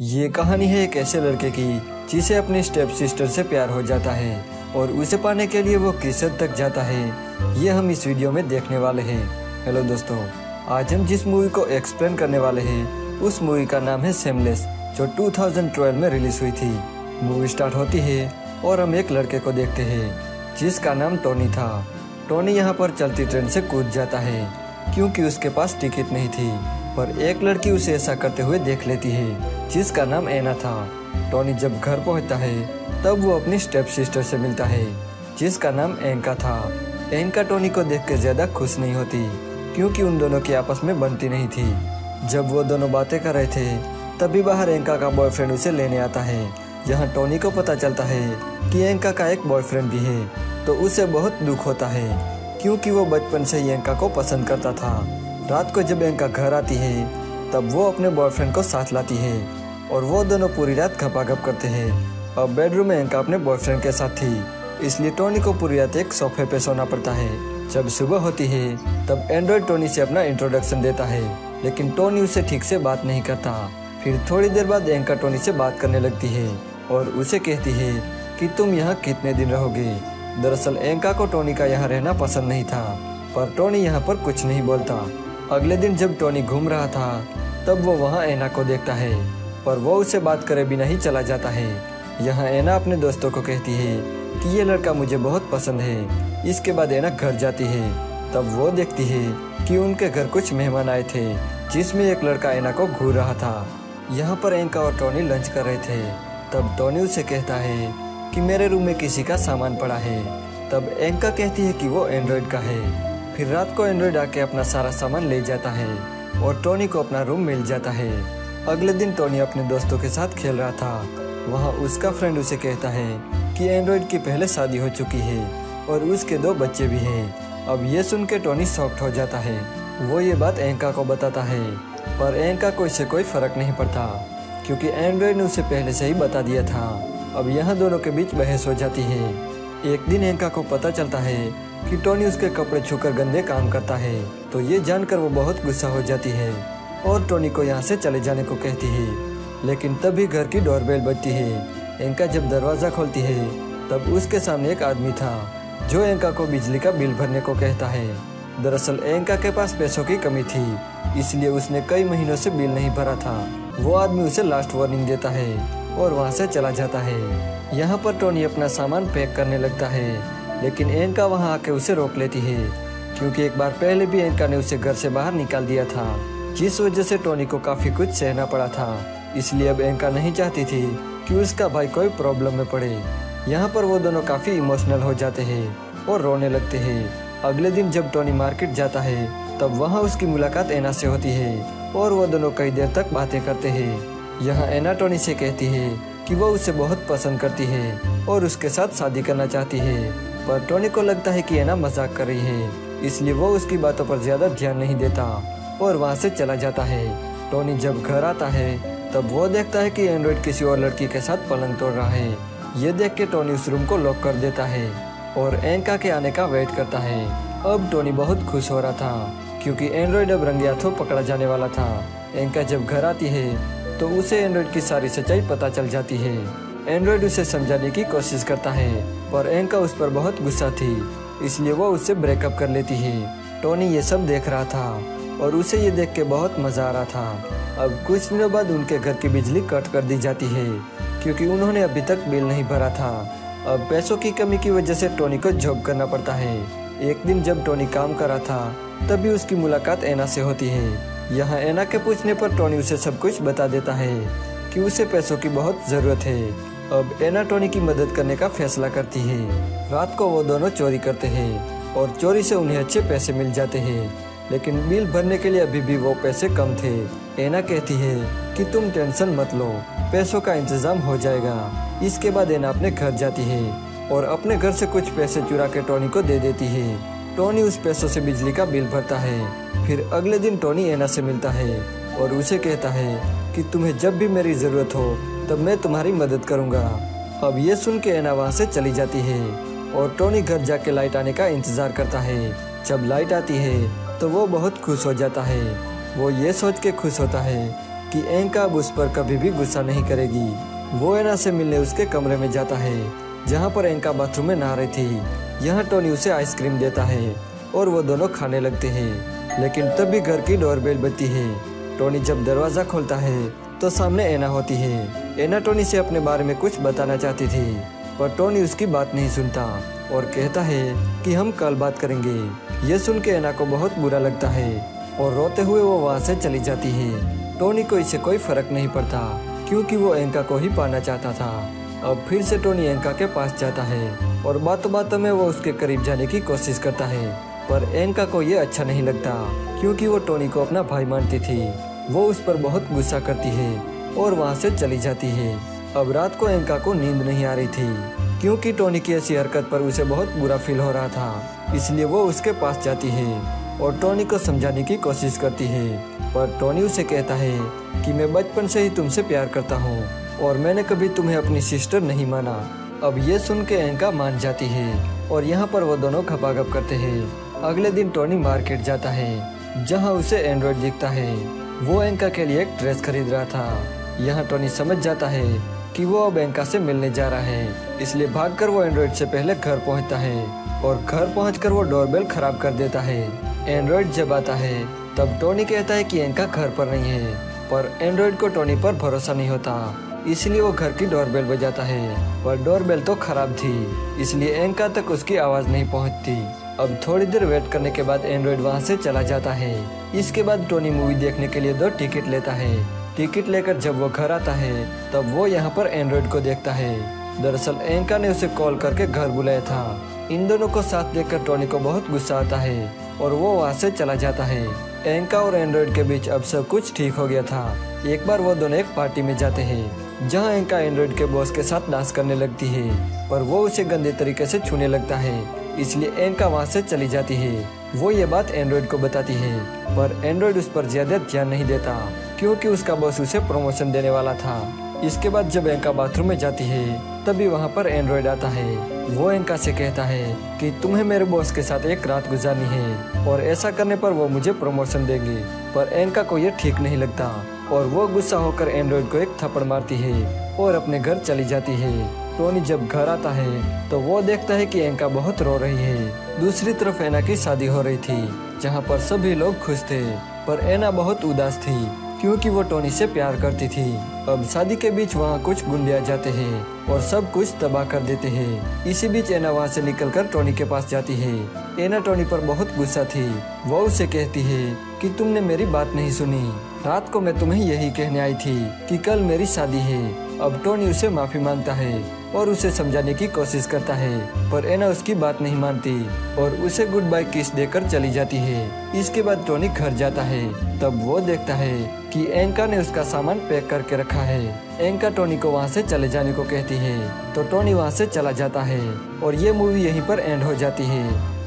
ये कहानी है एक ऐसे लड़के की जिसे अपनी स्टेप सिस्टर से प्यार हो जाता है और उसे पाने के लिए वो किस हद तक जाता है, ये हम इस वीडियो में देखने वाले हैं। हेलो दोस्तों, आज हम जिस मूवी को एक्सप्लेन करने वाले हैं उस मूवी का नाम है शेमलेस, जो 2012 में रिलीज हुई थी। मूवी स्टार्ट होती है और हम एक लड़के को देखते हैं जिसका नाम टोनी था। टोनी यहाँ पर चलती ट्रेन से कूद जाता है क्योंकि उसके पास टिकट नहीं थी, पर एक लड़की उसे ऐसा करते हुए देख लेती है जिसका नाम एना था। टोनी जब घर पहुंचता है तब वो अपनी स्टेप सिस्टर से मिलता है जिसका नाम एंका था। एंका टोनी को देख के ज्यादा खुश नहीं होती क्योंकि उन दोनों की आपस में बनती नहीं थी। जब वो दोनों बातें कर रहे थे तभी बाहर एंका का बॉयफ्रेंड उसे लेने आता है। यहाँ टोनी को पता चलता है कि एंका का एक बॉयफ्रेंड भी है, तो उसे बहुत दुख होता है क्योंकि वो बचपन से ही एंका को पसंद करता था। रात को जब एंका घर आती है तब वो अपने बॉयफ्रेंड को साथ लाती है और वो दोनों पूरी रात घपाघप करते हैं। अब बेडरूम में एंका अपने बॉयफ्रेंड के साथ थी, इसलिए टोनी को पूरी रात एक सोफे पे सोना पड़ता है। जब सुबह होती है तब एंड्रॉयड टोनी से अपना इंट्रोडक्शन देता है, लेकिन टोनी उससे ठीक से बात नहीं करता। फिर थोड़ी देर बाद एंका टोनी से बात करने लगती है और उसे कहती है कि तुम यहाँ कितने दिन रहोगे। दरअसल एंका को टोनी का यहाँ रहना पसंद नहीं था, पर टोनी यहाँ पर कुछ नहीं बोलता। अगले दिन जब टोनी घूम रहा था तब वो वहाँ एना को देखता है, पर वो उसे बात करे बिना ही चला जाता है। यहाँ एना अपने दोस्तों को कहती है कि ये लड़का मुझे बहुत पसंद है। इसके बाद एना घर जाती है, तब वो देखती है कि उनके घर कुछ मेहमान आए थे जिसमें एक लड़का एना को घूर रहा था। यहाँ पर एंका और टोनी लंच कर रहे थे, तब टोनी उसे कहता है कि मेरे रूम में किसी का सामान पड़ा है। तब एंका कहती है कि वो एंड्रॉयड का है। फिर रात को एंड्रॉयड आके अपना सारा सामान ले जाता है और टोनी को अपना रूम मिल जाता है। अगले दिन टोनी अपने दोस्तों के साथ खेल रहा था। वहाँ उसका फ्रेंड उसे कहता है कि एंड्रॉयड की पहले शादी हो चुकी है और उसके 2 बच्चे भी हैं। अब ये सुन के टोनी शॉक्ड हो जाता है। वो ये बात एंका को बताता है, पर एंका को इससे कोई फर्क नहीं पड़ता क्योंकि एंड्रॉयड ने उसे पहले से ही बता दिया था। अब यहाँ दोनों के बीच बहस हो जाती है। एक दिन एंका को पता चलता है कि टोनी उसके कपड़े छूकर गंदे काम करता है, तो ये जानकर वो बहुत गुस्सा हो जाती है और टोनी को यहाँ से चले जाने को कहती है। लेकिन तभी घर की डोरबेल बजती है। एंका जब दरवाज़ा खोलती है तब उसके सामने एक आदमी था जो एंका को बिजली का बिल भरने को कहता है। दरअसल एंका के पास पैसों की कमी थी, इसलिए उसने कई महीनों से बिल नहीं भरा था। वो आदमी उसे लास्ट वार्निंग देता है और वहाँ से चला जाता है। यहाँ पर टोनी अपना सामान पैक करने लगता है, लेकिन एंका वहाँ आके उसे रोक लेती है क्योंकि एक बार पहले भी एंका ने उसे घर से बाहर निकाल दिया था, जिस वजह से टोनी को काफ़ी कुछ सहना पड़ा था। इसलिए अब एंका नहीं चाहती थी कि उसका भाई कोई प्रॉब्लम में पड़े। यहाँ पर वो दोनों काफ़ी इमोशनल हो जाते हैं और रोने लगते हैं। अगले दिन जब टोनी मार्केट जाता है तब वहाँ उसकी मुलाकात एना से होती है और वो दोनों कई देर तक बातें करते हैं। यहाँ एना टोनी से कहती है कि वो उसे बहुत पसंद करती है और उसके साथ शादी करना चाहती है, पर टोनी को लगता है कि एना मजाक कर रही है, इसलिए वो उसकी बातों पर ज़्यादा ध्यान नहीं देता और वहाँ से चला जाता है। टोनी जब घर आता है तब वो देखता है कि एंड्रॉयड किसी और लड़की के साथ पलंग तोड़ रहा है। ये देख के टोनी उस रूम को लॉक कर देता है और एंका के आने का वेट करता है। अब टोनी बहुत खुश हो रहा था क्योंकि एंड्रॉयड अब रंगे हाथों पकड़ा जाने वाला था। एंका जब घर आती है तो उसे एंड्रॉयड की सारी सच्चाई पता चल जाती है। एंड्रॉयड उसे समझाने की कोशिश करता है, पर एंका उस पर बहुत गुस्सा थी, इसलिए वो उससे ब्रेकअप कर लेती है। टोनी ये सब देख रहा था और उसे ये देख के बहुत मज़ा आ रहा था। अब कुछ दिनों बाद उनके घर की बिजली कट कर दी जाती है क्योंकि उन्होंने अभी तक बिल नहीं भरा था। अब पैसों की कमी की वजह से टोनी को जॉब करना पड़ता है। एक दिन जब टोनी काम कर रहा था तभी उसकी मुलाकात एना से होती है। यहाँ एना के पूछने पर टोनी उसे सब कुछ बता देता है कि उसे पैसों की बहुत ज़रूरत है। अब एना टोनी की मदद करने का फैसला करती है। रात को वो दोनों चोरी करते हैं और चोरी से उन्हें अच्छे पैसे मिल जाते हैं, लेकिन बिल भरने के लिए अभी भी वो पैसे कम थे। एना कहती है कि तुम टेंशन मत लो, पैसों का इंतज़ाम हो जाएगा। इसके बाद एना अपने घर जाती है और अपने घर से कुछ पैसे चुरा के टोनी को दे देती है। टोनी उस पैसों से बिजली का बिल भरता है। फिर अगले दिन टोनी एना से मिलता है और उसे कहता है कि तुम्हें जब भी मेरी ज़रूरत हो तब मैं तुम्हारी मदद करूँगा। अब ये सुन के एना वहाँ से चली जाती है और टोनी घर जाके लाइट आने का इंतज़ार करता है। जब लाइट आती है तो वो बहुत खुश हो जाता है। वो ये सोच के खुश होता है कि एंका अब उस पर कभी भी गुस्सा नहीं करेगी। वो एना से मिलने उसके कमरे में जाता है जहाँ पर एंका बाथरूम में नहा रही थी। यहाँ टोनी उसे आइसक्रीम देता है और वो दोनों खाने लगते हैं। लेकिन तभी घर की डोरबेल बजती है। टोनी जब दरवाज़ा खोलता है तो सामने एना होती है। एना टोनी से अपने बारे में कुछ बताना चाहती थी, पर टोनी उसकी बात नहीं सुनता और कहता है कि हम कल बात करेंगे। ये सुन के एना को बहुत बुरा लगता है और रोते हुए वो वहाँ से चली जाती है। टोनी को इससे कोई फर्क नहीं पड़ता क्योंकि वो एंका को ही पाना चाहता था। अब फिर से टोनी एंका के पास जाता है और बातों बातों में वो उसके करीब जाने की कोशिश करता है, पर एंका को ये अच्छा नहीं लगता क्योंकि वो टोनी को अपना भाई मानती थी। वो उस पर बहुत गुस्सा करती है और वहाँ से चली जाती है। अब रात को एंका को नींद नहीं आ रही थी क्योंकि टोनी की ऐसी हरकत पर उसे बहुत बुरा फील हो रहा था। इसलिए वो उसके पास जाती है और टोनी को समझाने की कोशिश करती है, पर टोनी उसे कहता है कि मैं बचपन से ही तुमसे प्यार करता हूँ और मैंने कभी तुम्हें अपनी सिस्टर नहीं माना। अब ये सुन के एंका मान जाती है और यहाँ पर वो दोनों खपाखप करते हैं। अगले दिन टोनी मार्केट जाता है जहाँ उसे एंड्रॉयड दिखता है। वो एंका के लिए एक ड्रेस खरीद रहा था। यहाँ टोनी समझ जाता है कि वो अब एंका से मिलने जा रहा है, इसलिए भागकर वो एंड्रॉयड से पहले घर पहुँचता है और घर पहुँचकर वो डोरबेल खराब कर देता है। एंड्रॉयड जब आता है तब टोनी कहता है कि एंका घर पर नहीं है, पर एंड्रॉयड को टोनी पर भरोसा नहीं होता, इसलिए वो घर की डोरबेल बजाता है। पर डोरबेल तो खराब थी, इसलिए एंका तक उसकी आवाज़ नहीं पहुंचती। अब थोड़ी देर वेट करने के बाद एंड्रॉयड वहां से चला जाता है। इसके बाद टोनी मूवी देखने के लिए 2 टिकट लेता है। टिकट लेकर जब वो घर आता है तब वो यहाँ पर एंड्रॉयड को देखता है। दरअसल एंका ने उसे कॉल करके घर बुलाया था। इन दोनों को साथ देखकर टोनी को बहुत गुस्सा आता है और वो वहाँ से चला जाता है। एंका और एंड्रॉयड के बीच अब सब कुछ ठीक हो गया था। एक बार वो दोनों एक पार्टी में जाते हैं जहाँ एंका एंड्रॉयड के बॉस के साथ डांस करने लगती है, पर वो उसे गंदे तरीके से छूने लगता है, इसलिए एंका वहाँ से चली जाती है। वो ये बात एंड्रॉयड को बताती है, पर एंड्रॉयड उस पर ज्यादा ध्यान नहीं देता क्योंकि उसका बॉस उसे प्रमोशन देने वाला था। इसके बाद जब एंका बाथरूम में जाती है तभी वहाँ पर एंड्रॉयड आता है। वो एंका से कहता है कि तुम्हें मेरे बॉस के साथ एक रात गुजारनी है और ऐसा करने पर वो मुझे प्रमोशन देंगे, पर एंका को ये ठीक नहीं लगता और वो गुस्सा होकर एंड्रॉयड को एक थप्पड़ मारती है और अपने घर चली जाती है। टोनी जब घर आता है तो वो देखता है कि एंका बहुत रो रही है। दूसरी तरफ एना की शादी हो रही थी जहाँ पर सभी लोग खुश थे, पर एना बहुत उदास थी क्योंकि वो टोनी से प्यार करती थी। अब शादी के बीच वहाँ कुछ गुंडे आ जाते हैं और सब कुछ तबाह कर देते हैं। इसी बीच एना वहाँ से निकलकर टोनी के पास जाती है। एना टोनी पर बहुत गुस्सा थी। वो उसे कहती है कि तुमने मेरी बात नहीं सुनी। रात को मैं तुम्हें यही कहने आई थी कि कल मेरी शादी है। अब टोनी उसे माफी मांगता है और उसे समझाने की कोशिश करता है, पर एना उसकी बात नहीं मानती और उसे गुड बाय किस देकर चली जाती है। इसके बाद टोनी घर जाता है तब वो देखता है कि एंका ने उसका सामान पैक करके रखा है। एंका टोनी को वहाँ से चले जाने को कहती है तो टोनी वहाँ से चला जाता है और ये मूवी यहीं पर एंड हो जाती है।